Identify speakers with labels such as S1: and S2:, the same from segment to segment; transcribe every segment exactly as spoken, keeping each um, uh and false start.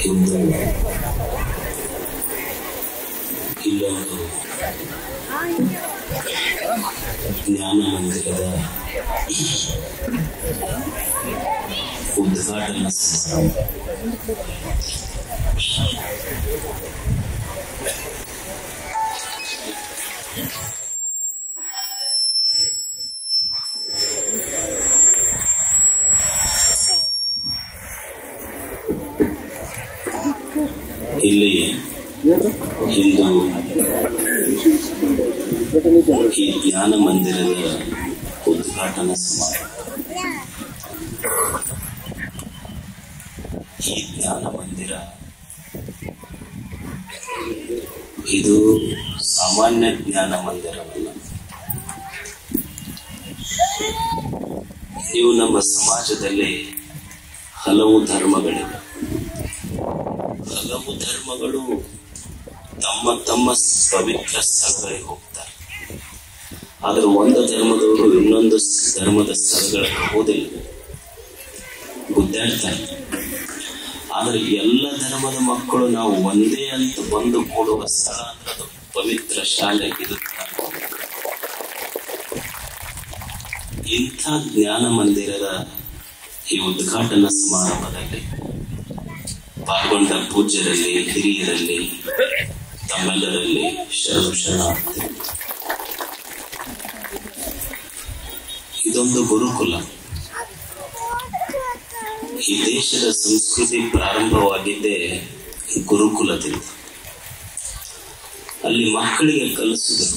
S1: ಇಂದು ಇಲ್ಲೊಂದು ಜ್ಞಾನ ಮಂದಿರದ ಉದ್ಘಾಟನಾ ಸಮಾರಂಭ. ಇಲ್ಲಿ ಇಂದು ಈ ಜ್ಞಾನ ಮಂದಿರದ ಉದ್ಘಾಟನಾ ಸಮಾರಂಭ. ಈ ಜ್ಞಾನ ಮಂದಿರ ಇದು ಸಾಮಾನ್ಯ ಜ್ಞಾನ ಮಂದಿರವಲ್ಲ. ನೀವು ನಮ್ಮ ಸಮಾಜದಲ್ಲಿ ಹಲವು ಧರ್ಮಗಳಿವೆ. ಹಲವು ಧರ್ಮಗಳು ತಮ್ಮ ತಮ್ಮ ಪವಿತ್ರ ಸ್ಥಳಗಳಿಗೆ ಹೋಗ್ತಾರೆ. ಆದ್ರೆ ಒಂದು ಧರ್ಮದವರು ಇನ್ನೊಂದು ಧರ್ಮದ ಸ್ಥಳಗಳಿಗೆ ಹೋಗೋದಿಲ್ಲ, ಗುದ್ದಾಡ್ತಾರೆ. ಆದ್ರೆ ಎಲ್ಲ ಧರ್ಮದ ಮಕ್ಕಳು ನಾವು ಒಂದೇ ಅಂತ ಬಂದು ಕೂಡುವ ಸ್ಥಳ ಅಂದ್ರೆ ಅದು ಪವಿತ್ರ ಶಾಲೆ. ಇದು ಇಂಥ ಜ್ಞಾನ ಮಂದಿರದ ಈ ಉದ್ಘಾಟನಾ ಸಮಾರಂಭದಲ್ಲಿ ಪಾಲ್ಗೊಂಡ ಪೂಜ್ಯರಲ್ಲಿ, ಹಿರಿಯರಲ್ಲಿ, ತಮ್ಮೆಲ್ಲರಲ್ಲಿ ಶರಣು ಶರಣಾರ್ಥಿ. ಇದೊಂದು ಗುರುಕುಲ. ಈ ದೇಶದ ಸಂಸ್ಕೃತಿ ಪ್ರಾರಂಭವಾಗಿದ್ದೇ ಗುರುಕುಲದಿಂದ. ಅಲ್ಲಿ ಮಕ್ಕಳಿಗೆ ಕಲಿಸಿದರು,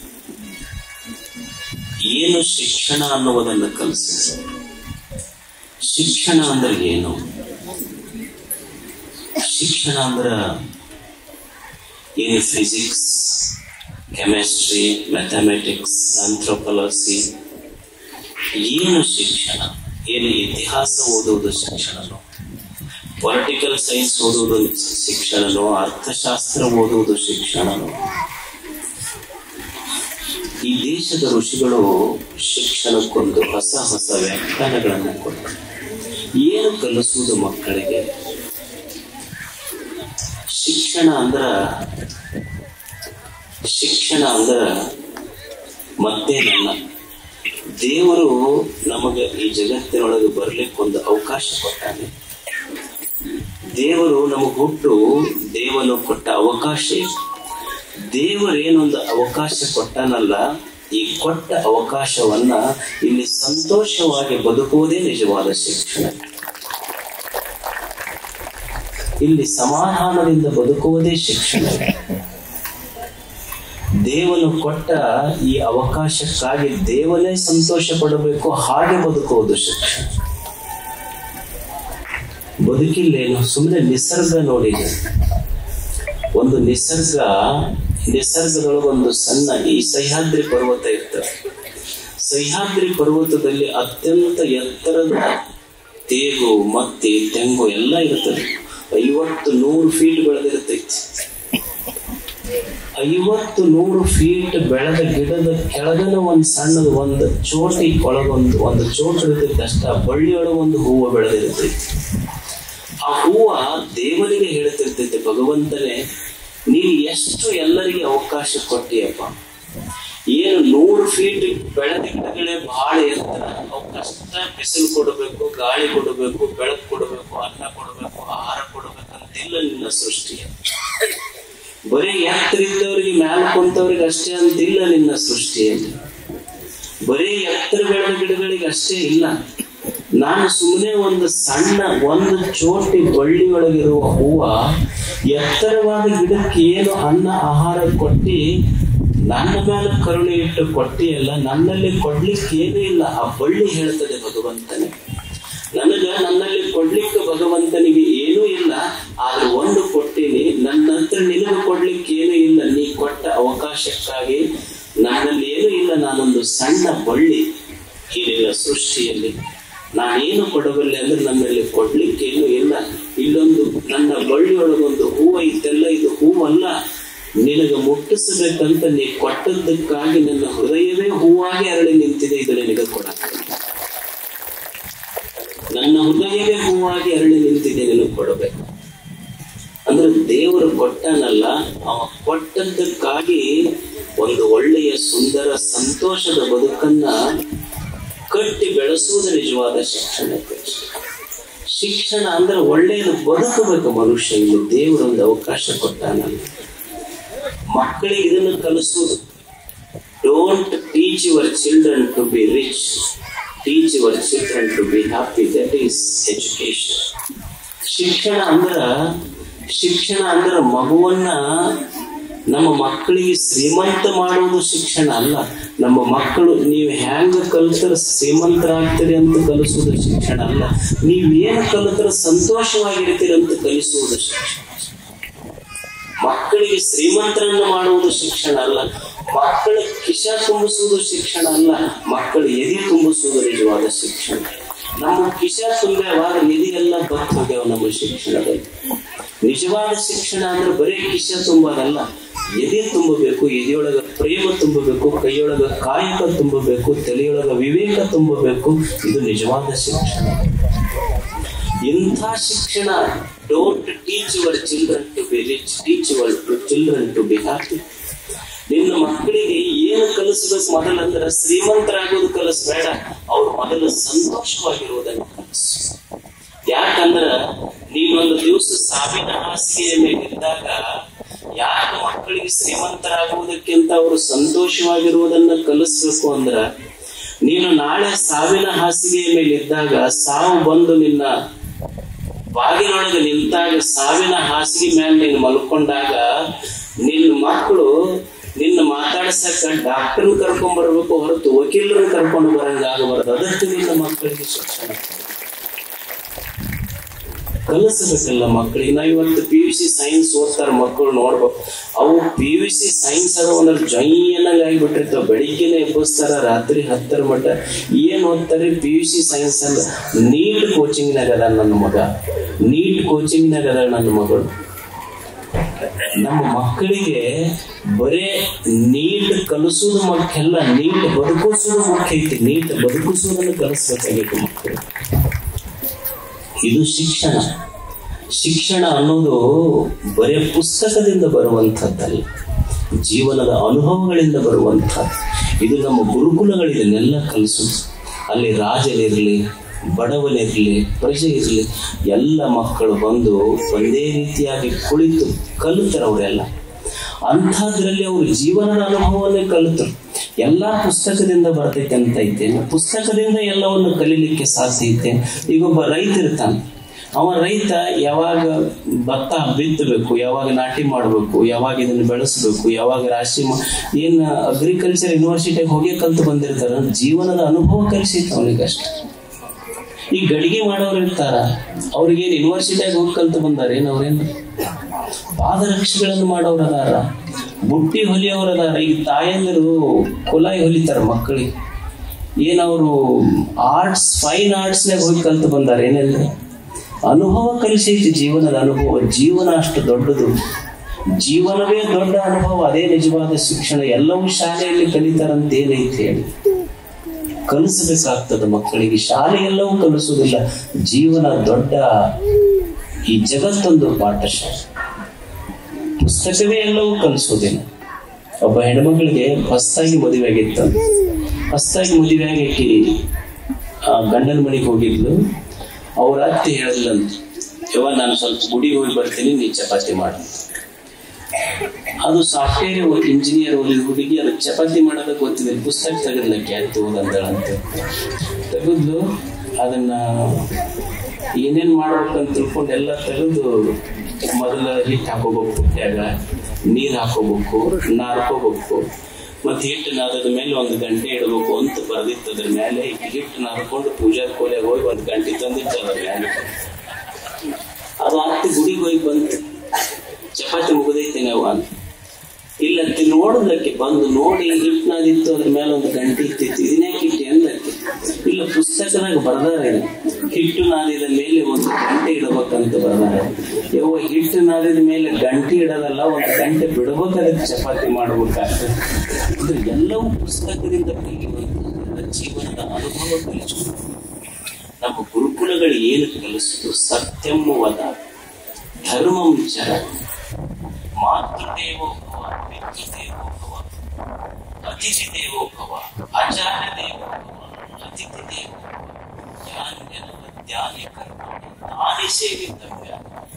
S1: ಏನು ಶಿಕ್ಷಣ ಅನ್ನುವುದನ್ನು ಕಲಿಸಿದರು. ಶಿಕ್ಷಣ ಅಂದ್ರೆ ಏನು? ಶಿಕ್ಷಣ ಅಂದ್ರ ಏನು? Physics, chemistry, mathematics, anthropology. ಏನು ಶಿಕ್ಷಣ? ಏನು ಇತಿಹಾಸ ಓದುವುದು ಶಿಕ್ಷಣನೋ, ಪೊಲಿಟಿಕಲ್ ಸೈನ್ಸ್ ಓದುವುದು ಶಿಕ್ಷಣನೋ, ಅರ್ಥಶಾಸ್ತ್ರ ಓದುವುದು ಶಿಕ್ಷಣನೋ? ಈ ದೇಶದ ಋಷಿಗಳು ಶಿಕ್ಷಣಕ್ಕೊಂದು ಹೊಸ ಹೊಸ ವ್ಯಾಖ್ಯಾನಗಳನ್ನು ಕೊಟ್ಟರು. ಏನು ಕಲಿಸುವುದು ಮಕ್ಕಳಿಗೆ? ಶಿಕ್ಷಣ ಅಂದ್ರ ಶಿಕ್ಷಣ ಅಂದ್ರ ಮತ್ತೇನಲ್ಲ, ದೇವರು ನಮಗೆ ಈ ಜಗತ್ತಿನೊಳಗೆ ಬರ್ಲಿಕ್ಕೆ ಒಂದು ಅವಕಾಶ ಕೊಟ್ಟಾನೆ. ದೇವರು ನಮಗ್ ಹುಟ್ಟು ದೇವನು ಕೊಟ್ಟ ಅವಕಾಶ. ದೇವರೇನೊಂದು ಅವಕಾಶ ಕೊಟ್ಟಾನಲ್ಲ, ಈ ಕೊಟ್ಟ ಅವಕಾಶವನ್ನ ಇಲ್ಲಿ ಸಂತೋಷವಾಗಿ ಬದುಕುವುದೇ ನಿಜವಾದ ಶಿಕ್ಷಣ. ಇಲ್ಲಿ ಸಮಾಧಾನದಿಂದ ಬದುಕುವುದೇ ಶಿಕ್ಷಣ. ದೇವನು ಕೊಟ್ಟ ಈ ಅವಕಾಶಕ್ಕಾಗಿ ದೇವನೇ ಸಂತೋಷ ಪಡಬೇಕು, ಹಾಗೆ ಬದುಕುವುದು ಶಿಕ್ಷಣ. ಬದುಕಿಲ್ಲೇನು? ಸುಮ್ಮನೆ ನಿಸರ್ಗ ನೋಡಿದೆ. ಒಂದು ನಿಸರ್ಗ ನಿಸರ್ಗದೊಳಗೊಂದು ಸಣ್ಣ ಈ ಸಹ್ಯಾದ್ರಿ ಪರ್ವತ ಇರ್ತದೆ. ಸಹ್ಯಾದ್ರಿ ಪರ್ವತದಲ್ಲಿ ಅತ್ಯಂತ ಎತ್ತರದ ತೇಗು, ಮತ್ತಿ, ತೆಂಗು ಎಲ್ಲ ಇರ್ತದೆ. ಐವತ್ತು ನೂರು ಫೀಟ್ ಬೆಳೆದಿರ್ತೈತಿ. ಐವತ್ತು ನೂರು ಫೀಟ್ ಬೆಳೆದ ಗಿಡದ ಕೆಳಗನ ಒಂದ್ ಸಣ್ಣದ ಒಂದು ಚೋಟಿ ಒಳಗೊಂದು ಒಂದು ಚೋಟ ಇರ್ತೈತಿ. ಅಷ್ಟ ಬಳ್ಳಿಯೊಳಗೆ ಒಂದು ಹೂವು ಬೆಳೆದಿರ್ತೈತಿ. ಆ ಹೂವ ದೇವರಿಗೆ ಹೇಳ್ತಿರ್ತೈತಿ, ಭಗವಂತನೇ ನೀನು ಎಷ್ಟು ಎಲ್ಲರಿಗೆ ಅವಕಾಶ ಕೊಟ್ಟಿಯಪ್ಪ. ಏನು ನೂರು ಫೀಟ್ ಬೆಳೆದ ಗಿಡಗಳೇ ಬಹಳ ಎತ್ತರ, ಅವಕಾಶ ಬಿಸಿಲು ಕೊಡಬೇಕು, ಗಾಳಿ ಕೊಡಬೇಕು, ಬೆಳಕು ಕೊಡಬೇಕು, ಅನ್ನ ಕೊಡಬೇಕು, ಆಹಾರ ಕೊಡಬೇಕಂತಿಲ್ಲ ನಿನ್ನ ಸೃಷ್ಟಿಯ. ಬರೀ ಎತ್ತರ ಇದ್ದವರಿಗೆ, ಮ್ಯಾಲ ಕುಂತವ್ರಿಗೆ ಅಷ್ಟೇ ಅಂತಿಲ್ಲ ನಿನ್ನ ಸೃಷ್ಟಿಯಲ್ಲಿ. ಬರೀ ಎತ್ತರ ಬೆಳೆದ ಗಿಡಗಳಿಗೆ ಅಷ್ಟೇ ಇಲ್ಲ. ನಾನು ಸುಮ್ಮನೆ ಒಂದು ಸಣ್ಣ ಒಂದು ಚೋಟಿ ಬಳ್ಳಿ ಒಳಗಿರುವ ಹೂವ ಎತ್ತರವಾದ ಗಿಡಕ್ಕೆ ಏನು ಅನ್ನ ಆಹಾರ ಕೊಟ್ಟಿ ನನ್ನ ಮೇಲೆ ಕರುಣೆ ಇಟ್ಟು ಕೊಟ್ಟಿಯಲ್ಲ, ನನ್ನಲ್ಲಿ ಕೊಡ್ಲಿಕ್ಕೆ ಏನೂ ಇಲ್ಲ. ಆ ಬಳ್ಳಿ ಹೇಳ್ತದೆ ಭಗವಂತನೇ, ನನಗ ನನ್ನಲ್ಲಿ ಕೊಡ್ಲಿಕ್ಕೆ ಭಗವಂತನಿಗೆ ಏನೂ ಇಲ್ಲ, ಆದ್ರೆ ಒಂದು ಕೊಟ್ಟೀನಿ, ನನ್ನ ಹತ್ರ ನಿನಗೆ ಕೊಡ್ಲಿಕ್ಕೆ ಏನೂ ಇಲ್ಲ. ನೀ ಕೊಟ್ಟ ಅವಕಾಶಕ್ಕಾಗಿ ನನ್ನಲ್ಲಿ ಏನೂ ಇಲ್ಲ, ನಾನೊಂದು ಸಣ್ಣ ಬಳ್ಳಿ ಈ ನಿನ್ನ ಸೃಷ್ಟಿಯಲ್ಲಿ. ನಾನೇನು ಕೊಡಬಲ್ಲೆ ಅಂದ್ರೆ ನನ್ನಲ್ಲಿ ಕೊಡ್ಲಿಕ್ಕೆ ಏನೂ ಇಲ್ಲ. ಇಲ್ಲೊಂದು ನನ್ನ ಬಳ್ಳಿಯೊಳಗೊಂದು ಹೂವು ಇತ್ತೆಲ್ಲ, ಇದು ಹೂವಲ್ಲ, ನಿನಗೆ ಮುಟ್ಟಿಸಬೇಕಂತ ನೀ ಕೊಟ್ಟದ್ದಕ್ಕಾಗಿ ನನ್ನ ಹೃದಯವೇ ಹೂವಾಗಿ ಅರಳಿ ನಿಂತಿದೆ. ಇದು ನಿನಗೆ ಕೊಡಕ್ಕೆ ನನ್ನ ಹೃದಯವೇ ಹೂವಾಗಿ ಅರಳಿ ನಿಂತಿದೆ, ನಿನಗೆ ಕೊಡಬೇಕು. ಕೊಟ್ಟನಲ್ಲ, ಅವ ಕೊಟ್ಟದ್ದಕ್ಕಾಗಿ ಒಂದು ಒಳ್ಳೆಯ ಸುಂದರ ಸಂತೋಷದ ಬದುಕನ್ನ ಕಟ್ಟಿ ಬೆಳೆಸುವುದು ನಿಜವಾದ ಶಿಕ್ಷಣ. ಶಿಕ್ಷಣ ಅಂದ್ರೆ ಒಳ್ಳೆಯದು ಬದುಕಬೇಕು ಮನುಷ್ಯ. ಇಲ್ಲಿ ದೇವರೊಂದು ಅವಕಾಶ ಕೊಟ್ಟಾನಲ್ಲ, ಮಕ್ಕಳಿಗೆ ಇದನ್ನು ಕಲಿಸುವುದು. Don't teach your children to be rich, teach your children to be happy. That is education. ಶಿಕ್ಷಣ ಅಂದ್ರ ಶಿಕ್ಷಣ ಅಂದ್ರ ಮಗುವನ್ನ, ನಮ್ಮ ಮಕ್ಕಳಿಗೆ ಶ್ರೀಮಂತ ಮಾಡುವುದು ಶಿಕ್ಷಣ ಅಲ್ಲ. ನಮ್ಮ ಮಕ್ಕಳು ನೀವು ಹ್ಯಾಂಗ ಕಲಿತರ ಶ್ರೀಮಂತರಾಗ್ತೀರಿ ಅಂತ ಕಲಿಸುವುದು ಶಿಕ್ಷಣ ಅಲ್ಲ. ನೀವೇನು ಕಲಿತರ ಸಂತೋಷವಾಗಿರ್ತೀರಿ ಅಂತ ಕಲಿಸುವುದು ಶಿಕ್ಷಣ. ಮಕ್ಕಳಿಗೆ ಶ್ರೀಮಂತರನ್ನ ಮಾಡುವುದು ಶಿಕ್ಷಣ ಅಲ್ಲ. ಮಕ್ಕಳ ಕಿಶ ತುಂಬಿಸುವುದು ಶಿಕ್ಷಣ ಅಲ್ಲ. ಮಕ್ಕಳ ಎದೆ ತುಂಬಿಸುವುದು ನಿಜವಾದ ಶಿಕ್ಷಣ. ನಮ್ಮ ಕಿಶ ತುಂಬ್ಯಾವಾಗ ನಿಧಿಗೆಲ್ಲ ಬತ್ತು ಹೋಗ್ಯಾವ ನಮ್ಮ ಶಿಕ್ಷಣದಲ್ಲಿ. ನಿಜವಾದ ಶಿಕ್ಷಣ ಅಂದ್ರೆ ಬರೀ ಕಿಶ ತುಂಬೋದಲ್ಲ, ಎದೆ ತುಂಬಬೇಕು, ಎದೆಯೊಳಗ ಪ್ರೇಮ ತುಂಬಬೇಕು, ಕೈಯೊಳಗ ಕಾಯಕ ತುಂಬಬೇಕು, ತಲೆಯೊಳಗ ವಿವೇಕ ತುಂಬಬೇಕು. ಇದು ನಿಜವಾದ ಶಿಕ್ಷಣ. ಇಂಥ ಶಿಕ್ಷಣ. Don't teach your children to be rich, teach your children to be happy. ನಿನ್ನ ಮಕ್ಕಳಿಗೆ ಏನು ಕಲಿಸ್ಬೇಕು ಮೊದಲಂದ್ರೆ ಶ್ರೀಮಂತರಾಗೋದು ಕಲಿಸ್ಬೇಡ, ಅವ್ರು ಮೊದಲು ಸಂತೋಷವಾಗಿರುವುದನ್ನು ಕಲಿಸು. ಯಾಕಂದ್ರ ನೀನೊಂದು ದಿವಸ ಸಾವಿನ ಹಾಸಿಗೆಯ ಮೇಲಿದ್ದಾಗ ಯಾಕ ಮಕ್ಕಳಿಗೆ ಶ್ರೀಮಂತರಾಗುವುದಕ್ಕಿಂತ ಅವರು ಸಂತೋಷವಾಗಿರುವುದನ್ನ ಕಲಿಸ್ಬೇಕು ಅಂದ್ರ, ನೀನು ನಾಳೆ ಸಾವಿನ ಹಾಸಿಗೆಯ ಮೇಲಿದ್ದಾಗ, ಸಾವು ಬಂದು ನಿನ್ನ ಬಾಗಿಲೊಳಗೆ ನಿಂತಾಗ, ಸಾವಿನ ಹಾಸಿಗೆ ಮೇಲೆ ನೀನು ಮಲ್ಕೊಂಡಾಗ, ನಿನ್ನ ಮಕ್ಕಳು ನಿನ್ನ ಮಾತಾಡ್ಸಕ್ಕ ಡಾಕ್ಟರ್ ಕರ್ಕೊಂಡ್ ಬರ್ಬೇಕು ಹೊರತು ವಕೀಲರನ್ನ ಕರ್ಕೊಂಡು ಬರಂಗ ಆಗಬಾರದು. ಅದಕ್ಕೆ ನಿನ್ನ ಮಕ್ಕಳಿಗೆ ಶಿಕ್ಷಣ ಕಲಿಸಬೇಕಲ್ಲ ಮಕ್ಕಳಿಗೆ. ನಾವ್ ಇವತ್ತು ಪಿ ಯು ಸಿ ಸೈನ್ಸ್ ಓದ್ತಾರ ಮಕ್ಕಳು, ನೋಡ್ಬೇಕು. ಅವು ಪಿ ಯು ಸಿ ಸೈನ್ಸ್ ಅದ ಒಂದ್ರ ಜೈನಾಗ ಆಗಿಬಿಟ್ಟಿರ್ತಾವ. ಬೆಳಿಗ್ಗೆನೆ ಎಬ್ಬಿಸ್ತಾರ, ರಾತ್ರಿ ಹತ್ತರ ಮಟ್ಟ ಏನ್ ಓದ್ತಾರೆ? ಪಿ ಯು ಸಿ ಸೈನ್ಸ್ ಅಲ್ಲ. ನೀಟ್ ಕೋಚಿಂಗ್ನಾಗ ಅದ ನನ್ನ ಮಗ, ನೀಟ್ ಕೋಚಿಂಗ್ನಾಗ ಅದ ನನ್ನ ಮಗಳು. ನಮ್ಮ ಮಕ್ಕಳಿಗೆ ಬರೇ ನೀಟ್ ಕಲಿಸೋದು ಮುಖ್ಯಲ್ಲ, ನೀಟ್ ಬದುಕಿಸೋದು ಮುಖ್ಯ ಐತಿ. ನೀಟ್ ಬದುಕಿಸೋದನ್ನು ಕಲಿಸ್ಬೇಕಾಗಿತ್ತು ಮಕ್ಕಳು. ಇದು ಶಿಕ್ಷಣ. ಶಿಕ್ಷಣ ಅನ್ನೋದು ಬರೇ ಪುಸ್ತಕದಿಂದ ಬರುವಂಥದ್ದಲ್ಲ, ಜೀವನದ ಅನುಭವಗಳಿಂದ ಬರುವಂಥದ್ದು. ಇದು ನಮ್ಮ ಗುರುಕುಲಗಳಿದನ್ನೆಲ್ಲ ಕಲಿಸೋದು. ಅಲ್ಲಿ ರಾಜನಿರ್ಲಿ, ಬಡವನಿರ್ಲಿ, ಪ್ರಜೆ ಇರ್ಲಿ, ಎಲ್ಲ ಮಕ್ಕಳು ಬಂದು ಒಂದೇ ರೀತಿಯಾಗಿ ಕುಳಿತು ಕಲಿತಾರೆ. ಅವರೆಲ್ಲ ಅಂಥದ್ರಲ್ಲಿ ಅವರು ಜೀವನದ ಅನುಭವವನ್ನೇ ಕಲಿತರು. ಎಲ್ಲಾ ಪುಸ್ತಕದಿಂದ ಬರ್ತೈತೆ ಅಂತ ಐತೇನೆ? ಪುಸ್ತಕದಿಂದ ಎಲ್ಲವನ್ನು ಕಲೀಲಿಕ್ಕೆ ಸಾಧ್ಯ ಐತೆ? ಈಗ ಒಬ್ಬ ರೈತ ಇರ್ತಾನೆ. ಅವ ರೈತ ಯಾವಾಗ ಭತ್ತ ಬಿತ್ತಬೇಕು, ಯಾವಾಗ ನಾಟಿ ಮಾಡಬೇಕು, ಯಾವಾಗ ಇದನ್ನು ಬೆಳೆಸಬೇಕು, ಯಾವಾಗ ರಾಶಿ ಏನ್ ಅಗ್ರಿಕಲ್ಚರ್ ಯೂನಿವರ್ಸಿಟಿಗೆ ಹೋಗಿ ಕಲ್ತು ಬಂದಿರ್ತಾರ. ಜೀವನದ ಅನುಭವ ಕಲಿಸಿತ್ತು ಅವನಿಗಷ್ಟೆ. ಈ ಗಡಿಗೆ ಮಾಡೋರು ಇರ್ತಾರ, ಅವ್ರಿಗೇನ್ ಯೂನಿವರ್ಸಿಟಿಯಾಗ ಹೋಗಿ ಕಲ್ತು ಬಂದಾರ? ಏನ್ ಅವ್ರೇನು ಪಾದರಕ್ಷೆಗಳನ್ನು ಮಾಡೋರು ಅದಾರ, ಬುಟ್ಟಿ ಹೊಲಿಯವರು ಅದಾರ. ಈಗ ತಾಯಂದಿರು ಕುಲಾಯಿ ಹೊಲಿತಾರ ಮಕ್ಕಳಿಗೆ. ಏನವರು ಆರ್ಟ್ಸ್, ಫೈನ್ ಆರ್ಟ್ಸ್ನಾಗ ಹೋಗಿ ಕಲ್ತು ಬಂದಾರ. ಏನೆಲ್ಲ ಅನುಭವ ಕಲಿಸೈತಿ, ಜೀವನದ ಅನುಭವ. ಜೀವನ ಅಷ್ಟು ದೊಡ್ಡದು, ಜೀವನವೇ ದೊಡ್ಡ ಅನುಭವ. ಅದೇ ನಿಜವಾದ ಶಿಕ್ಷಣ. ಎಲ್ಲವೂ ಶಾಲೆಯಲ್ಲಿ ಕಲಿತಾರಂತ ಏನೈತಿ ಹೇಳಿ? ಕಲಿಸಬೇಕಾಗ್ತದ ಮಕ್ಕಳಿಗೆ. ಶಾಲೆ ಎಲ್ಲವೂ ಕಲಿಸುವುದಿಲ್ಲ, ಜೀವನ ದೊಡ್ಡ. ಈ ಜಗತ್ತೊಂದು ಪಾಠಶಾಲೆ, ಪುಸ್ತಕವೇ ಎಲ್ಲವೂ ಕಲಿಸೋದಿಲ್ಲ. ಒಬ್ಬ ಹೆಣ್ಮಗಳಿಗೆ ಹೊಸದಾಗಿ ಮದುವೆ ಆಗಿತ್ತು. ಹೊಸದಾಗಿ ಮದುವೆ ಆಗಿ ಗಂಡನ ಮನೆಗೆ ಹೋಗಿದ್ಲು. ಅವ್ರ ಅತ್ತೆ ಹೇಳಿದ್ಲಂತ, ಯವ್ವ ನಾನು ಸ್ವಲ್ಪ ಗುಡಿಗೆ ಹೋಗಿ ಬರ್ತೀನಿ, ನೀ ಚಪಾತಿ ಮಾಡ. ಅದು ಸಾಫ್ಟ್ವೇರ್ ಇಂಜಿನಿಯರ್ ಓದಿದ ಹುಡುಗಿ, ಅದು ಚಪಾತಿ ಮಾಡೋದ ಗೊತ್ತಿದೆ. ಪುಸ್ತಕ ತೆಗೆದ್ಲಕ್ಕೆ ಯಾಕೆ ಓದಂದಳಂತೆ. ತೆಗೆದ್ಲು, ಅದನ್ನ ಏನೇನ್ ಮಾಡ್ಬೇಕಂತ ತಿಳ್ಕೊಂಡು ಎಲ್ಲ ತೆಗೆದು ಮೊದಲ ಹಿಟ್ಟು ಹಾಕೋಬೇಕು, ಹುಟ್ಟ್ಯಾಗ ನೀರ್ ಹಾಕೋಬೇಕು, ನಾರ್ಕೋಬೇಕು, ಮತ್ತೆ ಹಿಟ್ಟು ನಾದದ ಮೇಲೆ ಒಂದು ಗಂಟೆ ಇಡಬೇಕು ಅಂತ ಬರ್ದಿತ್ತು. ಅದ್ರ ಮೇಲೆ ಹಿಟ್ಟು ನಾರ್ಕೊಂಡು ಪೂಜಾ ಕೋಲೆಗೆ ಹೋಗಿ ಒಂದ್ ಗಂಟೆ ತಂದಿತ್ತು ಅದ್ರ ಮೇಲೆ. ಅದು ಹತ್ತಿ ಗುಡಿಗೆ ಹೋಗಿ ಬಂತು, ಚಪಾತಿ ಮುಗಿದೈತೇನೆ ಅವ ಅಂತ. ಇಲ್ಲ ನೋಡೋದಕ್ಕೆ ಬಂದು ನೋಡಿ ಹಿಟ್ಟು ನಾದಿತ್ತು, ಅದ್ರ ಮೇಲೆ ಒಂದು ಗಂಟೆ ಇತ್ತಿತ್ತು. ಇದನ್ಯಾಕೆ ಹಿಟ್ಟು ಎಂದಕ್ಕೆ? ಇಲ್ಲ ಪುಸ್ತಕದಾಗ ಬರ್ದಾರ, ಹಿಟ್ಟು ನಾದಿದ ಮೇಲೆ ಒಂದು ಗಂಟೆ ಇಡಬೇಕಂತ ಬರ್ದಾರ. ಯವ್ವ ಹಿಟ್ಟು ನಾದಿದ ಮೇಲೆ ಗಂಟೆ ಇಡೋದಲ್ಲ, ಒಂದು ಗಂಟೆ ಬಿಡಬೇಕಾದ್ರೆ ಚಪಾತಿ ಮಾಡ್ಬೇಕಾಗ್ತದೆ. ಅಂದ್ರೆ ಎಲ್ಲವೂ ಪುಸ್ತಕದಿಂದ ಕಲಿಯುವಂತ ಜೀವನದ ಅನುಭವ ಕಲಿಸುವುದು. ನಮ್ಮ ಗುರುಕುಲಗಳು ಏನು ಕಲಿಸುವುದು? ಸತ್ಯಂ ವದ, ಧರ್ಮಂ ಚರ, ಮಾತೃದೇವೋ ಭವ, ಪಿತೃದೇವೋ ಭವ, ಅತಿಥಿ ದೇವೋ ಭವ, ಆಚಾರ್ಯ ದೇವೋ ಭವ, ಅತಿಥಿ ದೇವೋ ಭವ, ಧ್ಯಾನ ಧ್ಯಾನಿ ಕರ್ಮಾಣಿ ನಾನೇ ಸೇವಿತವ್ಯ.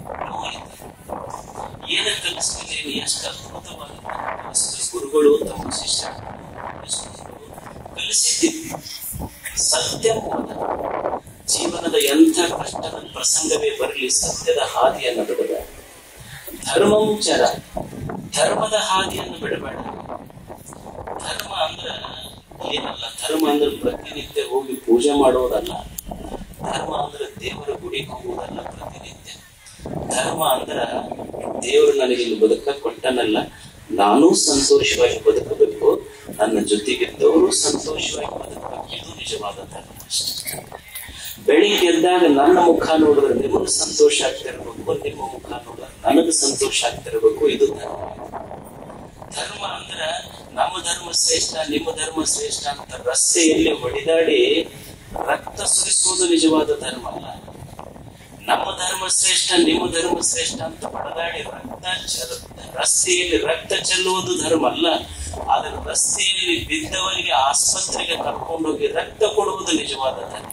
S1: ಏನ ಕಲಿಸ್ತಿದ್ದೇನೆ, ಎಷ್ಟು ಅದ್ಭುತವಾಗಿ ಗುರುಗಳು ತಮ್ಮ ಶಿಷ್ಯ ಕಲಿಸಿದ್ದೀವಿ. ಸತ್ಯವಾದ ಜೀವನದ ಎಂಥ ಕಷ್ಟದ ಪ್ರಸಂಗವೇ ಬರಲಿ, ಸತ್ಯದ ಹಾದಿಯನ್ನು ಬಿಡಬೇಡ. ಧರ್ಮಂಚರ, ಧರ್ಮದ ಹಾದಿಯನ್ನು ಬಿಡಬೇಡ. ಧರ್ಮ ಅಂದ್ರ ಏನಲ್ಲ, ಧರ್ಮ ಅಂದ್ರೆ ಪ್ರತಿನಿತ್ಯ ಹೋಗಿ ಪೂಜೆ ಮಾಡೋದಲ್ಲ. ಧರ್ಮ ಅಂದ್ರೆ ದೇವರ ಗುಡಿಗೆ ಹೋಗುವುದಲ್ಲ ಪ್ರತಿನಿತ್ಯ. ಧರ್ಮ ಅಂದ್ರ ದೇವರು ನನಗೆ ಇಲ್ಲಿ ಬದುಕ ಕೊಟ್ಟನಲ್ಲ, ನಾನೂ ಸಂತೋಷವಾಗಿ ಬದುಕಬೇಕು, ನನ್ನ ಜೊತೆಗಿದ್ದವರು ಸಂತೋಷವಾಗಿ ಬದುಕಬೇಕು. ಇದು ನಿಜವಾದ ಧರ್ಮ ಅಷ್ಟೇ. ಬೆಳಿಗ್ಗೆ ಎದ್ದಾಗ ನನ್ನ ಮುಖ ನೋಡಿದ್ರೆ ನಿಮಗೆ ಸಂತೋಷ ಆಗ್ತಿರ್ಬೇಕು, ನಿಮ್ಮ ಮುಖ ನೋಡಿದ್ರೆ ನನಗೆ ಸಂತೋಷ ಆಗ್ತಿರ್ಬೇಕು. ಇದು ಧರ್ಮ. ಧರ್ಮ ಅಂದ್ರ ನಮ್ಮ ಧರ್ಮ ಶ್ರೇಷ್ಠ, ನಿಮ್ಮ ಧರ್ಮ ಶ್ರೇಷ್ಠ ಅಂತ ರಸ್ತೆಯಲ್ಲಿ ಹೊಡಿದಾಡಿ ರಕ್ತ ಸುರಿಸುವುದು ನಿಜವಾದ ಧರ್ಮ ಅಲ್ಲ. ನಮ್ಮ ಧರ್ಮ ಶ್ರೇಷ್ಠ, ನಿಮ್ಮ ಧರ್ಮ ಶ್ರೇಷ್ಠ ಅಂತ ಹೊಡೆದಾಡಿ ರಕ್ತ ರಸ್ತೆಯಲ್ಲಿ ರಕ್ತ ಚೆಲ್ಲುವುದು ಧರ್ಮ ಅಲ್ಲ. ಆದ್ರೆ ರಸ್ತೆಯಲ್ಲಿ ಬಿದ್ದವರಿಗೆ ಆಸ್ಪತ್ರೆಗೆ ಕರ್ಕೊಂಡೋಗಿ ರಕ್ತ ಕೊಡುವುದು ನಿಜವಾದ ಧರ್ಮ.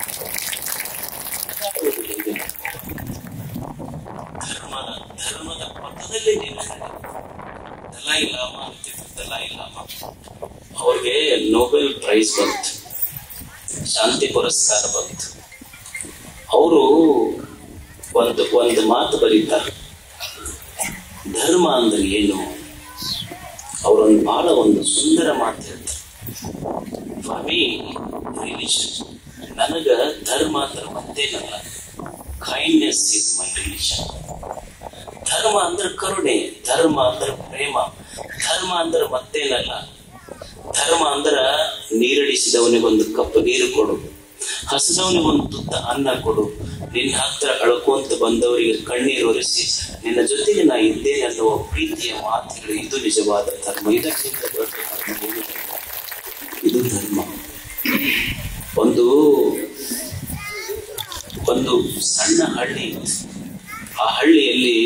S1: ಧರ್ಮ ಧರ್ಮದ ಪಥದಲ್ಲಿ ನೀವು ದಲೈ ಲಾಮಾ ಅಂತಿದ್ರು. ದಲೈ ಲಾಮಾ ಅವ್ರಿಗೆ ನೊಬೆಲ್ ಪ್ರೈಸ್ ಬಂತು, ಶಾಂತಿ ಪುರಸ್ಕಾರ ಬಂತು. ಅವರು ಒಂದು ಒಂದು ಮಾತು ಬರೀತಾರೆ, ಧರ್ಮ ಅಂದ್ರೆ ಏನು. ಅವರೊಂದು ಬಹಳ ಒಂದು ಸುಂದರ ಮಾತು ಹೇಳ್ತಾರೆ. ಫಾರ್ ಮೀ ರಿಲಿಜನ್, ನನಗ ಧರ್ಮ ಅಂದ್ರೆ ಮತ್ತೇನಲ್ಲ, ಕೈಂಡ್ನೆಸ್ ಇಸ್ ಮೈ ರಿಲಿಜನ್. ಧರ್ಮ ಅಂದ್ರೆ ಕರುಣೆ, ಧರ್ಮ ಅಂದ್ರೆ ಪ್ರೇಮ, ಧರ್ಮ ಅಂದ್ರೆ ಮತ್ತೇನಲ್ಲ. ಧರ್ಮ ಅಂದ್ರ ನೀರಡಿಸಿದವನಿಗೊಂದು ಕಪ್ ನೀರು ಕೊಡು, ಹಸಿದವನಿಗೊಂದು ತುತ್ತ ಅನ್ನ ಕೊಡು, ನಿನ್ನ ಹತ್ರ ಅಳ್ಕೊಂತ ಬಂದವರಿಗೆ ಕಣ್ಣೀರು ಒರೆಸಿ ನಿನ್ನ ಜೊತೆಗೆ ನಾ ಇದ್ದೇನೆ ಅನ್ನುವ ಪ್ರೀತಿಯ ಮಾತುಗಳು. ಇದು ನಿಜವಾದ ಧರ್ಮ. ಇದಕ್ಕಿಂತ ದೊಡ್ಡ ಧರ್ಮ ಇದು ಧರ್ಮ. ಒಂದು ಒಂದು ಸಣ್ಣ ಹಳ್ಳಿ, ಆ ಹಳ್ಳಿಯಲ್ಲಿ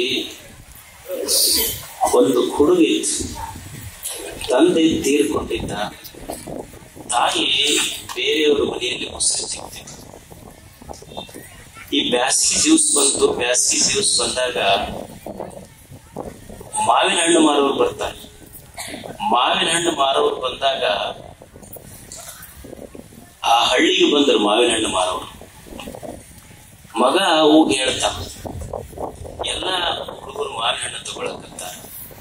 S1: ಒಂದು ಹುಡುಗಿ, ತಂದೆ ತೀರ್ಕೊಂಡಿದ್ದ, ತಾಯಿ ಬೇರೆಯವರ ಮನೆಯಲ್ಲಿ ಮೊಸರು ಸಿಗ್ತಿತ್ತು. ಈ ಬ್ಯಾಸಿಗೆ ದಿವಸ ಬಂತು. ಬ್ಯಾಸಿಗೆ ದಿವಸ ಬಂದಾಗ ಮಾವಿನ ಹಣ್ಣು ಮಾರೋರು ಬರ್ತಾರೆ. ಮಾವಿನ ಹಣ್ಣು ಮಾರೋರು ಬಂದಾಗ ಆ ಹಳ್ಳಿಗೆ ಬಂದರು ಮಾವಿನ ಹಣ್ಣು ಮಾರೋರು. ಮಗ ಹೋಗಿ ಹೇಳ್ತಾನ, ಎಲ್ಲ ಹುಡುಗರು ಮಾವಿನ ಹಣ್ಣು ತಗೊಳಕತ್ತಾರ.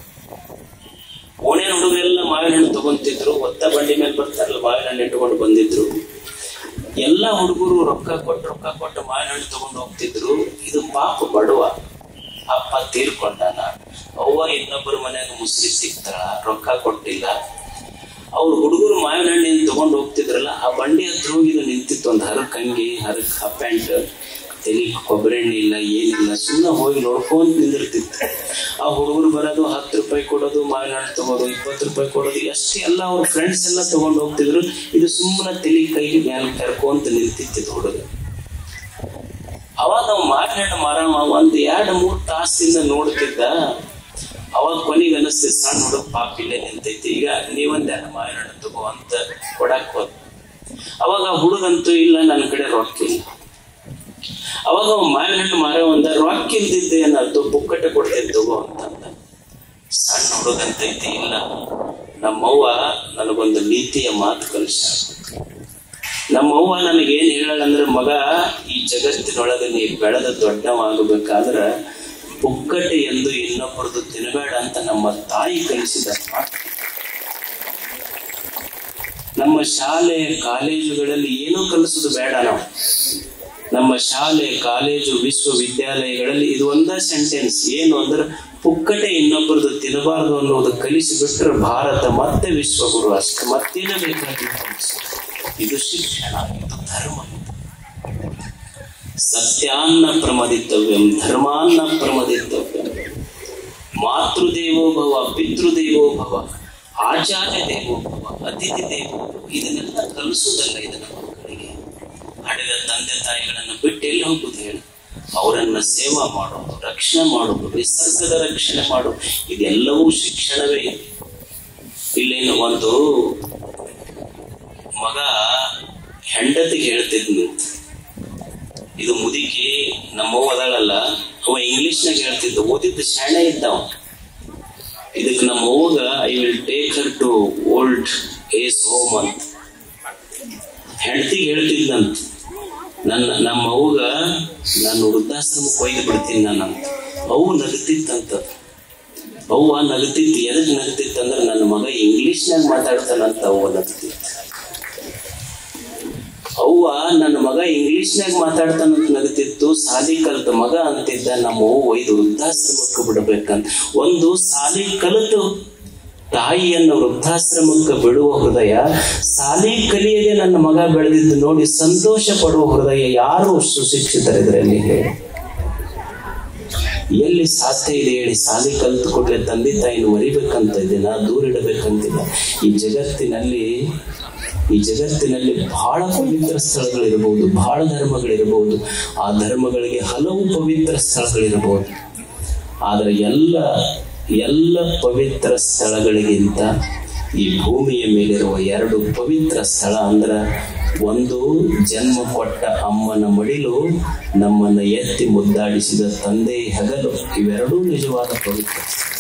S1: ಓಣೆಯ ಹುಡುಗರೆಲ್ಲ ಮಾವಿನ ಹಣ್ಣು ತಗೊಂತಿದ್ರು. ಒತ್ತ ಬಂಡಿ ಮೇಲೆ ಬರ್ತಾರಲ್ಲ, ಮಾವಿನ ಹಣ್ಣು ಇಟ್ಕೊಂಡು ಬಂದಿದ್ರು. ಎಲ್ಲಾ ಹುಡುಗರು ರೊಕ್ಕ ಕೊಟ್ಟು ರೊಕ್ಕ ಕೊಟ್ಟು ಮಾವಿನ ಹಣ್ಣು ತಗೊಂಡು ಹೋಗ್ತಿದ್ರು. ಇದು ಪಾಪ ಬಡವ, ಅಪ್ಪ ತೀರ್ಕೊಂಡಾನ, ಅವ್ವ ಇನ್ನೊಬ್ಬರ ಮನ್ಯಾಗ ಮುಸ್ರಿ ಸಿಗ್ತಾಳ, ರೊಕ್ಕ ಕೊಟ್ಟಿಲ್ಲ. ಅವ್ರು ಹುಡುಗರು ಮಾವಿನ ಹಣ್ಣೇನು ತಗೊಂಡು ಹೋಗ್ತಿದ್ರಲ್ಲ, ಆ ಬಂಡಿ ಹತ್ರ ಹೋಗಿದ್ದು ನಿಂತಿತ್ತು. ಒಂದು ಹರಕ್ ಅಂಗಿ, ಹರಕ್ ಹಾಫ್ ಪ್ಯಾಂಟ್, ತೆಲಿ ಕೊಬ್ಬರಿ ಎಣ್ಣೆ ಇಲ್ಲ, ಏನಿಲ್ಲ, ಸುಮ್ಮನೆ ಹೋಗಿ ನೋಡ್ಕೊಂತ ನಿಂದಿರ್ತಿತ್ತು. ಆ ಹುಡುಗರು ಬರೋದು, ಹತ್ತು ರೂಪಾಯಿ ಕೊಡೋದು, ಮಾವಿನ ಹಣ್ಣು ತಗೋದು, ಇಪ್ಪತ್ತು ರೂಪಾಯಿ ಕೊಡೋದು, ಎಷ್ಟು ಎಲ್ಲ ಅವ್ರ ಫ್ರೆಂಡ್ಸ್ ಎಲ್ಲ ತಗೊಂಡು ಹೋಗ್ತಿದ್ರು. ಇದು ಸುಮ್ಮನೆ ತೆಲಿ ಕೈಗೆ ಮ್ಯಾಲ ಕರ್ಕೊಂತ ನಿಂತಿತ್ತು ಹುಡುಗ. ಅವಾಗ ಅವ್ ಮಾವಿನ ಹಣ್ಣು ಮಾರವ ಒಂದ್ ಎರಡು ಮೂರು ತಾಸಿಂದ ನೋಡ್ತಿದ್ದ. ಅವಾಗ ಕೊನೆಗೆ ಅನಿಸ್ತಿದ್, ಸಣ್ಣ ಹುಡುಗ ಪಾಪ ಇಲ್ಲೇ ನಿಂತೈತಿ, ಈಗ ನೀವೊಂದ್ ಎರಡು ಮಾವಿನ ಹಣ್ಣು ತಗೋ ಅಂತ ಕೊಡಾಕ್ ಹೋದ್. ಅವಾಗ ಆ ಹುಡುಗಂತೂ ಇಲ್ಲ, ನನ್ನ ಕಡೆ ರೊಕ್ಕ ಇಲ್ಲ. ಅವಾಗ ಅವ್ ಮಾವಿನ ಹಣ್ಣು ಮಾರವ ಒಂದ, ರೊಕ್ಕ ಇಲ್ದಿದ್ದೆ ಏನಂತೂ ಪುಕ್ಕಟ್ಟೆ ಕೊಡ್ತೇನೆ ತಗೋ ಅಂತಂದ. ಸಣ್ಣ ಹುಡುಗಂತೈತಿ, ಇಲ್ಲ ನಮ್ಮವ್ವ ನನಗೊಂದು ನೀತಿಯ ಮಾತು ಕಲಿಸ. ನಮ್ಮವ್ವ ನನಗೇನ್ ಹೇಳಂದ್ರೆ, ಮಗ ಈ ಜಗತ್ತಿನೊಳಗೆ ನೀ ಬೆಳೆದ ದೊಡ್ಡವಾಗಬೇಕಾದ್ರ ಪುಕ್ಕಟ್ಟೆ ಎಂದು ಇನ್ನೊಬ್ಬರದು ತಿನ್ನಬೇಡ ಅಂತ ನಮ್ಮ ತಾಯಿ ಕಲಿಸಿದ ಮಾತು. ನಮ್ಮ ಶಾಲೆ ಕಾಲೇಜುಗಳಲ್ಲಿ ಏನೂ ಕಲಿಸೋದು ಬೇಡ. ನಾವು ನಮ್ಮ ಶಾಲೆ ಕಾಲೇಜು ವಿಶ್ವವಿದ್ಯಾಲಯಗಳಲ್ಲಿ ಇದು ಒಂದ ಸೆಂಟೆನ್ಸ್ ಏನು ಅಂದ್ರೆ, ಪುಕ್ಕಟೆ ಇನ್ನೊಬ್ಬರದು ತಿನ್ನಬಾರದು ಅನ್ನೋದು ಕಲಿಸಿಬಿಟ್ರೆ ಭಾರತ ಮತ್ತೆ ವಿಶ್ವಗುರು ಅಷ್ಟೇ, ಮತ್ತೇನ ಬೇಕಾಗಿಲ್ಲ. ಇದು ಶಿಕ್ಷಣ, ಇದು ಧರ್ಮ. ಸತ್ಯಾನ್ನ ಪ್ರಮದಿತವ್ಯಂ, ಧರ್ಮಾನ್ನ ಪ್ರಮದಿತವ್ಯಂ. ಮಾತೃದೇವೋ ಭವ, ಪಿತೃದೇವೋ ಭವ, ಆಚಾರ್ಯ ದೇವೋ ಭವ, ಅತಿಥಿ ದೇವೋ ಭವ. ಇದನ್ನೆಲ್ಲ ಕಲಿಸೋದಲ್ಲ. ಇದನ್ನ ಮಕ್ಕಳಿಗೆ ಹಡೆದ ತಂದೆ ತಾಯಿಗಳನ್ನು ಬಿಟ್ಟು ಎಲ್ಲಿ ಹೋಗುದು ಹೇಳಿ? ಅವರನ್ನ ಸೇವಾ ಮಾಡೋದು, ರಕ್ಷಣೆ ಮಾಡೋದು, ನಿಸರ್ಗದ ರಕ್ಷಣೆ ಮಾಡೋದು, ಇದೆಲ್ಲವೂ ಶಿಕ್ಷಣವೇ. ಇಲ್ಲೇನು ಒಂದು ಮಗ ಹೆಂಡತಿಗೆ ಹೇಳ್ತಿದ್ನು, ಇದು ಮುದುಕಿ ನಮ್ಮವ್ವ ಅದಾಳಲ್ಲ, ಅವ ಇಂಗ್ಲಿಷ್ನಾಗ ಹೇಳ್ತಿದ್ದ, ಓದಿದ್ದು ಶಾಣೆ ಇದ್ದಾವ. ಇದಕ್ಕೆ ನಮ್ಮ ಅವ್ವಗ I will take her to old age home ಅಂತ ಹೆಂಡತಿಗೆ ಹೇಳ್ತಿದ್ನಂತ. ನನ್ನ ನಮ್ಮ ಅವ್ವಗ ನಾನು ವೃದ್ಧಾಶ್ರಮಕ್ಕೆ ಒಯ್ದು ಬಿಡ್ತೀನಿ ನಾನಂತ. ಅವು ನಗತಿತ್ತಂತ. ಅವ್ವ ನಗತಿತ್ತು. ಎದಕ್ ನಗತಿತ್ತಂದ್ರೆ ನನ್ನ ಮಗ ಇಂಗ್ಲಿಷ್ನಾಗ ಮಾತಾಡ್ತಾನಂತ ಅವ್ವ ನಗತಿತ್ತು. ಅವ್ವ ನನ್ನ ಮಗ ಇಂಗ್ಲಿಷ್ನಾಗ ಮಾತಾಡ್ತಾನಂತ ನಗತಿತ್ತು. ಸಾಲಿ ಕಲಿತ ಮಗ ಅಂತಿದ್ದ. ನಮ್ಮ ಅವ್ವ ಒಯ್ದು ವೃದ್ಧಾಶ್ರಮಕ್ಕೆ ಬಿಡಬೇಕಂತ. ಒಂದು ಸಾಲಿ ಕಲಿತು ತಾಯಿಯನ್ನು ವೃದ್ಧಾಶ್ರಮಕ್ಕೆ ಬಿಡುವ ಹೃದಯ, ಸಾಲಿ ಕಲಿಯದೆ ನನ್ನ ಮಗ ಬೆಳೆದಿದ್ದು ನೋಡಿ ಸಂತೋಷ ಪಡುವ ಹೃದಯ ಯಾರು ಸುಶಿಕ್ಷಿತರಿದ್ರಲ್ಲಿ ಹೇಳಿ? ಎಲ್ಲಿ ಸಾಧ್ಯ ಇದೆ ಹೇಳಿ? ಸಾಲಿ ಕಲಿತು ಕೊಡ್ಲೆ ತಂದೆ ತಾಯಿನ ಮರಿಬೇಕಂತ ಇದೆನ, ದೂರ ಇಡಬೇಕಂತಿಲ್ಲ. ಈ ಜಗತ್ತಿನಲ್ಲಿ ಈ ಜಗತ್ತಿನಲ್ಲಿ ಬಹಳ ಪವಿತ್ರ ಸ್ಥಳಗಳಿರಬಹುದು, ಬಹಳ ಧರ್ಮಗಳಿರಬಹುದು. ಆ ಧರ್ಮಗಳಿಗೆ ಹಲವು ಪವಿತ್ರ ಸ್ಥಳಗಳಿರಬಹುದು. ಆದರೆ ಎಲ್ಲ ಎಲ್ಲ ಪವಿತ್ರ ಸ್ಥಳಗಳಿಗಿಂತ ಈ ಭೂಮಿಯ ಮೇಲಿರುವ ಎರಡು ಪವಿತ್ರ ಸ್ಥಳ ಅಂದ್ರ, ಒಂದು ಜನ್ಮ ಕೊಟ್ಟ ಅಮ್ಮನ ಮಡಿಲು, ನಮ್ಮನ್ನ ಎತ್ತಿ ಮುದ್ದಾಡಿಸಿದ ತಂದೆ ಹೆಗಲು. ಇವೆರಡೂ ನಿಜವಾದ ಪವಿತ್ರ.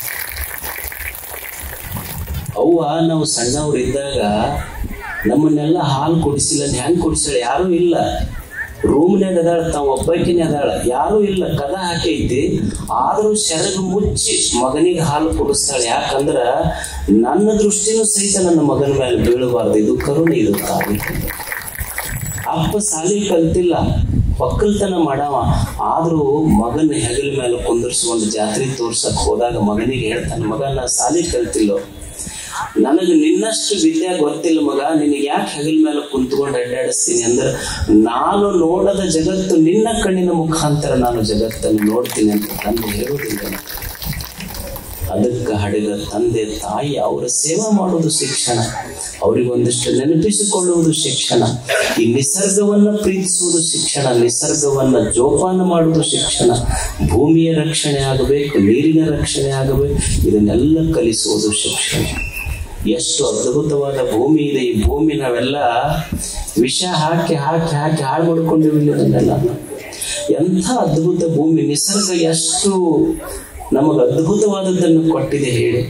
S1: ಅವ್ವ ನಾವು ಸಣ್ಣವರಿದ್ದಾಗ ನಮ್ಮನ್ನೆಲ್ಲ ಹಾಲು ಕುಡಿಸಿಲ್ಲ. ಹೆಂಗ್ ಕುಡಿಸಾಳ? ಯಾರು ಇಲ್ಲ. ರೂಮ್ನಾಗ ಅದಾಳ, ತಾವ್ ಒಬ್ಬಾಕಿನೇ ಅದಾಳ, ಯಾರು ಇಲ್ಲ. ಕದ ಹಾಕೈತಿ. ಆದ್ರೂ ಸೆರಗು ಮುಚ್ಚಿ ಮಗನಿಗೆ ಹಾಲು ಕುಡಿಸ್ತಾಳೆ. ಯಾಕಂದ್ರ ನನ್ನ ದೃಷ್ಟಿನೂ ಸಹಿತ ನನ್ನ ಮಗನ ಮೇಲೆ ಬೀಳಬಾರ್ದು. ಇದು ಕರುಣೆ, ಇದು ತಾಯಿ. ಅಪ್ಪ ಸಾಲಿ ಕಲ್ತಿಲ್ಲ, ಒಕ್ಕಲ್ತನ ಮಾಡವ. ಆದ್ರೂ ಮಗನ ಹೆಗಲ ಮೇಲೆ ಕುಂದರ್ಸ್ಕೊಂಡು ಜಾತ್ರೆ ತೋರ್ಸಕ್ ಹೋದಾಗ ಮಗನಿಗೆ ಹೇಳ್ತಾನೆ, ಮಗ ನಾ ಸಾಲಿ ಕಲ್ತಿಲ್ಲೋ, ನನಗೆ ನಿನ್ನಷ್ಟು ವಿದ್ಯೆ ಗೊತ್ತಿಲ್ಲ ಮಗ, ನಿನಗೆ ಯಾಕೆ ಹೆಗಲ ಮೇಲೆ ಕುಂತ್ಕೊಂಡು ಅಡ್ಡಾಡಿಸ್ತೀನಿ ಅಂದ್ರೆ, ನಾನು ನೋಡದ ಜಗತ್ತು ನಿನ್ನ ಕಣ್ಣಿನ ಮುಖಾಂತರ ನಾನು ಜಗತ್ತನ್ನು ನೋಡ್ತೀನಿ ಅಂತ ತಂದೆ ಹೇಳುವುದಿಲ್ಲ. ಅದಕ್ಕೆ ಹಡೆದ ತಂದೆ ತಾಯಿ ಅವರ ಸೇವೆ ಮಾಡುವುದು ಶಿಕ್ಷಣ, ಅವರಿಗೊಂದಿಷ್ಟು ನೆನಪಿಸಿಕೊಳ್ಳುವುದು ಶಿಕ್ಷಣ, ಈ ನಿಸರ್ಗವನ್ನ ಪ್ರೀತಿಸುವುದು ಶಿಕ್ಷಣ, ನಿಸರ್ಗವನ್ನ ಜೋಪಾನ ಮಾಡುವುದು ಶಿಕ್ಷಣ, ಭೂಮಿಯ ರಕ್ಷಣೆ ಆಗಬೇಕು, ನೀರಿನ ರಕ್ಷಣೆ ಆಗಬೇಕು, ಇದನ್ನೆಲ್ಲ ಕಲಿಸುವುದು ಶಿಕ್ಷಣ. ಎಷ್ಟು ಅದ್ಭುತವಾದ ಭೂಮಿ ಇದೆ. ಈ ಭೂಮಿ ನಾವೆಲ್ಲ ವಿಷ ಹಾಕಿ ಹಾಕಿ ಹಾಕಿ ಹಾಳು ಮಾಡ್ಕೊಂಡಿವಿಲ್ಲ. ಇದನ್ನೆಲ್ಲ ಎಂಥ ಅದ್ಭುತ ಭೂಮಿ. ನಿಸರ್ಗ ಎಷ್ಟು ನಮಗೆ ಅದ್ಭುತವಾದದ್ದನ್ನು ಕೊಟ್ಟಿದೆ ಹೇಳಿ.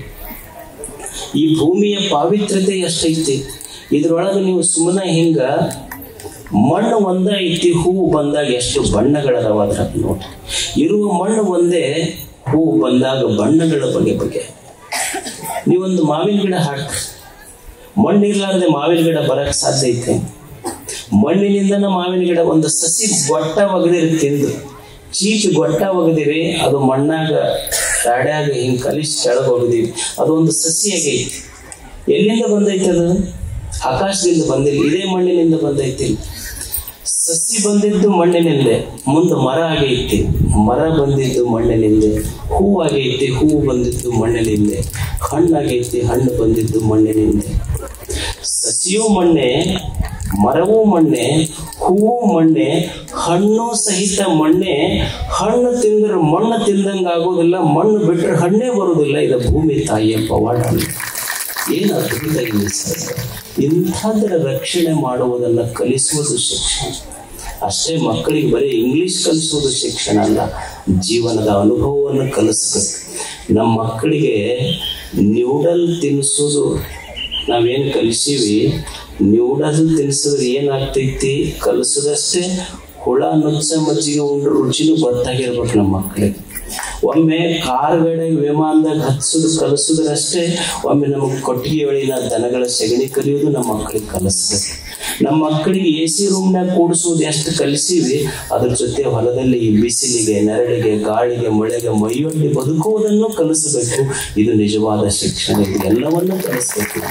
S1: ಈ ಭೂಮಿಯ ಪಾವಿತ್ರ್ಯತೆ ಎಷ್ಟೈತಿ. ಇದ್ರೊಳಗೆ ನೀವು ಸುಮ್ಮನೆ ಹಿಂಗ ಮಣ್ಣು ಒಂದ ಐತಿ, ಹೂವು ಬಂದಾಗ ಎಷ್ಟು ಬಣ್ಣಗಳದಾವ ಅದ್ರ ನೋಡಿ. ಇರುವ ಮಣ್ಣು ಒಂದೇ, ಹೂವು ಬಂದಾಗ ಬಣ್ಣಗಳ ಬಗೆ ಬಗೆ. ನೀವೊಂದು ಮಾವಿನ ಗಿಡ ಹಾಕ್ರಿ, ಮಣ್ಣಿರ್ಲಾರ್ದೆ ಮಾವಿನ ಗಿಡ ಬರಕ್ ಸಾಧ್ಯ ಐತೆ? ಮಣ್ಣಿನಿಂದನ ಮಾವಿನ ಗಿಡ ಒಂದು ಸಸಿ ಗೊಟ್ಟ ಒಗದಿರಿ, ತಿಂದು ಚೀಚಿ ಗೊಟ್ಟ ಒಗದಿರಿ, ಅದು ಮಣ್ಣಾಗ ರಾಡ್ಯಾಗ ಹಿಂಗ್ ಕಲಿಸಿ ಕೆಳಗೆ ಹೋಗಿದೀವಿ, ಅದು ಒಂದು ಸಸಿ ಆಗೈತಿ. ಎಲ್ಲಿಂದ ಬಂದೈತಿ? ಅದು ಆಕಾಶದಿಂದ ಬಂದಿಲ್ಲ, ಇದೇ ಮಣ್ಣಿನಿಂದ ಬಂದೈತಿ. ಸಸಿ ಬಂದಿದ್ದು ಮಣ್ಣಿನಿಂದೆ, ಮುಂದೆ ಮರ ಆಗೈತಿ, ಮರ ಬಂದಿದ್ದು ಮಣ್ಣಿನಿಂದೆ, ಹೂವು ಆಗೈತಿ, ಹೂವು ಬಂದಿದ್ದು ಮಣ್ಣಿನಿಂದೆ, ಹಣ್ಣಾಗೈತಿ, ಹಣ್ಣು ಬಂದಿದ್ದು ಮಣ್ಣಿನಿಂದೆ. ಸಸಿಯೂ ಮಣ್ಣೆ, ಮರವೂ ಮಣ್ಣೆ, ಹೂವು ಮಣ್ಣೆ, ಹಣ್ಣು ಸಹಿತ ಮಣ್ಣೆ. ಹಣ್ಣು ತಿಂದ್ರೆ ಮಣ್ಣು ತಿಂದಂಗ ಆಗೋದಿಲ್ಲ, ಮಣ್ಣು ಬಿಟ್ಟರೆ ಹಣ್ಣೇ ಬರುವುದಿಲ್ಲ. ಇದು ಭೂಮಿ ತಾಯಿಯ ಪವಾಡ. ಏನು ಅದ್ಭುತ ಇದೆ ಸರ್. ಇಂಥದ್ರ ರಕ್ಷಣೆ ಮಾಡುವುದನ್ನು ಕಲಿಸುವುದು ಶಿಕ್ಷಣ ಅಷ್ಟೇ. ಮಕ್ಕಳಿಗೆ ಬರೀ ಇಂಗ್ಲಿಷ್ ಕಲಿಸುವುದು ಶಿಕ್ಷಣ ಅಲ್ಲ, ಜೀವನದ ಅನುಭವವನ್ನು ಕಲಿಸ್ಬೇಕು. ನಮ್ಮ ಮಕ್ಕಳಿಗೆ ನ್ಯೂಡಲ್ ತಿನ್ನಿಸೋದು ನಾವೇನು ಕಲಿಸೀವಿ, ನ್ಯೂಡಲ್ ತಿನ್ಸಿದ್ರೆ ಏನಾಗ್ತೈತಿ, ಕಲಿಸೋದಷ್ಟೇ. ಹುಳ ನುಚ್ಚ ಮಜ್ಜಿಗೆ ಉಂಡ್ರು ರುಚಿನೂ ಗೊತ್ತಾಗಿರ್ಬೇಕು ನಮ್ಮ ಮಕ್ಕಳಿಗೆ. ಒಮ್ಮೆ ಕಾರ್ಗಡೆ ವಿಮಾನದಾಗ ಹಚ್ಚೋದು ಕಲಿಸೋದ್ರಷ್ಟೇ. ಒಮ್ಮೆ ನಮಗೆ ಕೊಟ್ಟಿಗೆ ಒಳಿನ ದನಗಳ ಸೆಗಣಿ ಕಲಿಯೋದು ನಮ್ಮ ಮಕ್ಕಳಿಗೆ ಕಲಿಸ್ಬೇಕು. ನಮ್ಮ ಮಕ್ಕಳಿಗೆ ಎ ಸಿ ರೂಮ್ನಾಗ ಕೂಡಿಸೋದು ಎಷ್ಟು ಕಲಿಸೀವಿ, ಅದ್ರ ಜೊತೆ ಹೊಲದಲ್ಲಿ ಈ ಬಿಸಿಲಿಗೆ, ನೆರಳಿಗೆ, ಗಾಳಿಗೆ, ಮಳೆಗೆ ಮೈಯೊಡ್ಡಿ ಬದುಕುವುದನ್ನು ಕಲಿಸಬೇಕು. ಇದು ನಿಜವಾದ ಶಿಕ್ಷಣ. ಎಲ್ಲವನ್ನೂ ಕಲಿಸ್ಬೇಕು.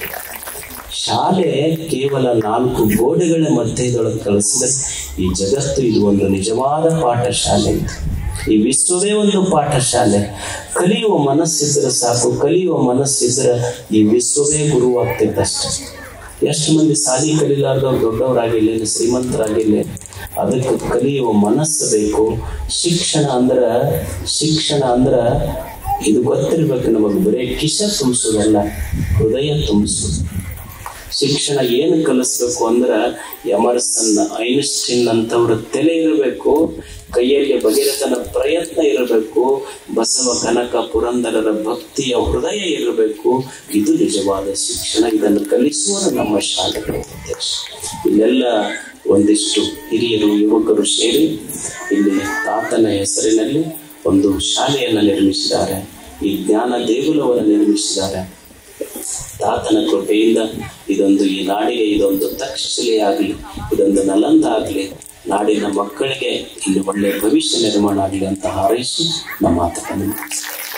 S1: ಶಾಲೆ ಕೇವಲ ನಾಲ್ಕು ಗೋಡೆಗಳ ಮಧ್ಯದೊಳಗೆ ಕಲಿಸಿದ್ರೆ ಈ ಜಗತ್ತು ಇದು ಒಂದು ನಿಜವಾದ ಪಾಠಶಾಲೆ. ಈ ವಿಶ್ವವೇ ಒಂದು ಪಾಠಶಾಲೆ. ಕಲಿಯುವ ಮನಸ್ಸಿದ್ರೆ ಸಾಕು, ಕಲಿಯುವ ಮನಸ್ಸಿದ್ರೆ ಈ ವಿಶ್ವವೇ ಗುರುವಾಗ್ತೈತೆ ಅಷ್ಟೇ. ಎಷ್ಟು ಮಂದಿ ಸಾಲಿ ಕಲಿಲಾರ್ದವ್ರು ದೊಡ್ಡವರಾಗಿಲ್ಲ, ಶ್ರೀಮಂತರಾಗಿಲ್ಲ, ಅದಕ್ಕೆ ಕಲಿಯುವ ಮನಸ್ಸು ಬೇಕು. ಶಿಕ್ಷಣ ಅಂದ್ರ ಶಿಕ್ಷಣ ಅಂದ್ರ ಇದು ಗೊತ್ತಿರ್ಬೇಕು ನಮಗೆ, ಬರೀ ಕಿಶ ತುಂಬಿಸೋದಲ್ಲ, ಹೃದಯ ತುಂಬಿಸೋದು. ಶಿಕ್ಷಣ ಏನು ಕಲಿಸ್ಬೇಕು ಅಂದ್ರ ಎಮರ್ಸನ್, ಐನ್ಸ್ಟೀನ್ ಅಂತವ್ರ ತಲೆ ಇರಬೇಕು, ಕೈಯಲ್ಲಿ ಭಗೀರಥನ ಪ್ರಯತ್ನ ಇರಬೇಕು, ಬಸವ ಕನಕ ಪುರಂದರರ ಭಕ್ತಿಯ ಹೃದಯ ಇರಬೇಕು. ಇದು ನಿಜವಾದ ಶಿಕ್ಷಣ. ಇದನ್ನು ಕಲಿಸುವುದು ನಮ್ಮ ಶಾಲೆಗಳ ಉದ್ದೇಶ. ಇಲ್ಲೆಲ್ಲ ಒಂದಿಷ್ಟು ಹಿರಿಯರು ಯುವಕರು ಸೇರಿ ಇಲ್ಲಿ ತಾತನ ಹೆಸರಿನಲ್ಲಿ ಒಂದು ಶಾಲೆಯನ್ನು ನಿರ್ಮಿಸಿದ್ದಾರೆ. ಈ ಜ್ಞಾನ ದೇಗುಲವನ್ನು ನಿರ್ಮಿಸಿದ್ದಾರೆ. ತಾತನ ಕೃಪೆಯಿಂದ ಇದೊಂದು ಈ ನಾಡಿಗೆ ಇದೊಂದು ತಕ್ಷಶಿಲೆಯಾಗಲಿ, ಇದೊಂದು ನಲಂದ ಆಗಲಿ, ನಾಡಿನ ಮಕ್ಕಳಿಗೆ ಇಲ್ಲಿ ಒಳ್ಳೆಯ ಭವಿಷ್ಯ ನಿರ್ಮಾಣ ಆಗಲಿ ಅಂತ ಹಾರೈಸಿ ನಮ್ಮ ಮಾತನ್ನು